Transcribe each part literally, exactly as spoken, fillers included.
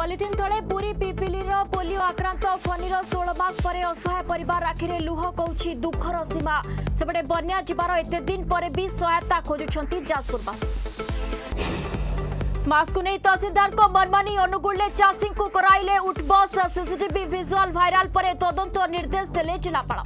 Polythene तले Puri पिपिलीर polio आक्रांत फनीर षोल मास पर असहाय परिवार आखिरे लुह कौछि दुखर सीमा सेपटे बन्या जीवार एते दिन पर भी सहायता खोजुछंती जाजपुरवासी। मास्क नहीं तहसीलदार को मनमानी अनुगुले चाषी को कराइले उठबस सीसीटीवी विजुअल भाइराल पर तदंत निर्देश देले जिलापाल।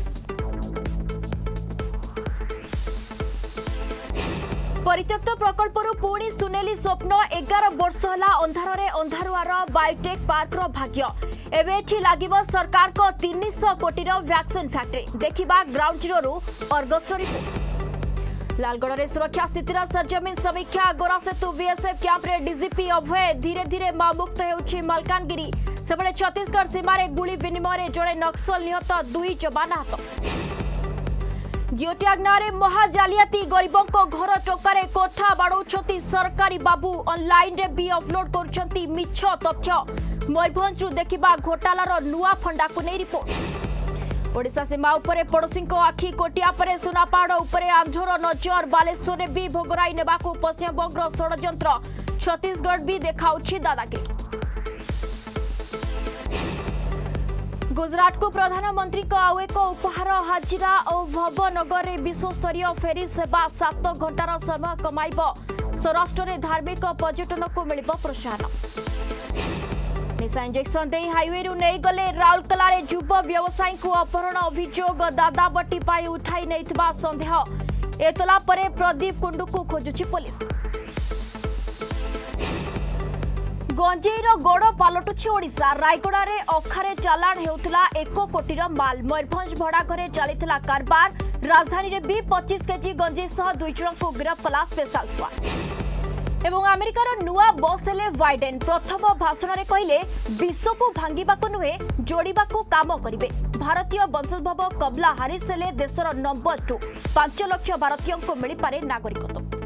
परित्यक्त प्रकल्परू पुणी सुनेली स्वप्न एगार वर्ष है अंधार अंधारुआर बायोटेक पार्कर भाग्य एवं लगे सरकार को तीन सौ कोटीर वैक्सीन फैक्ट्री देखा ground zero Argus report. Lalgarh में सुरक्षा स्थितिर सरजमीन समीक्षा गोरा सेतु बीएसएफ कैंप्रे डीजीपी अभय धीरे धीरे मां मुक्त होउछि मलकानगिरी सेपटे छत्तीसगढ़ सीमार गुली विनिमय जड़े नक्सल निहत दुई जवान आहत। जिओ टैग नारे महाजालियाती गरीबों को घर टोकारे कोठा बाड़ौछंती सरकारी बाबू ऑनलाइन रे भी अपलोड करछंती मिछ तथ्य मयूरभंजरू देखिबा घोटालार नुआ फंडा को नहीं रिपोर्ट। ओडिशा सीमा उपरे पड़ोशी को आखि कोटिया परे सुनापाड़ उपरे आंध्र नजर बालेश्वर रे भी भोगराई नेबाकू पश्चिमबंगर षड़यंत्र छत्तीसगढ़ भी देखाउछि दादागिरी। गुजरात को प्रधानमंत्री को आउ एक उपहार हाजिरा और भवनगर में विश्वस्तरीय फेरी सेवा सात घंटार समय कमाइब स्वराष्ट्र में धार्मिक पर्यटन को मिल प्रोत्साहन। निशा इंजेक्शन दे हाईवे रु नहीं गले राउरकेला युव व्यवसायी को अपहरण अभियोग दादाबटी पाई उठाई नहीं संदेह एतला परे प्रदीप कुंडू को खोजुची पुलिस। गंजेईर गोड़ पलटुछि ओडिशा रायगड़ा रे अखारे चालाण हेउथला एक कोटीर माल मयूरभंज भड़ा घरे चलीथिला कारबार राजधानी रे भी पच्चीस केजी गंजेई सह दुई जन को गिरफ्त कला स्पेशल स्क्वाड। एवं अमेरिकार नुआ बॉस हेले बाइडेन प्रथम भाषण रे कहिले विश्व को भांगिबाको नुहे जोड़िबाको काम करिवे। भारतीय वंशोद्भव कमला हारिस हेले देशर नंबर टू पांच लाख भारतीयों को मिल पारे नागरिकत्व।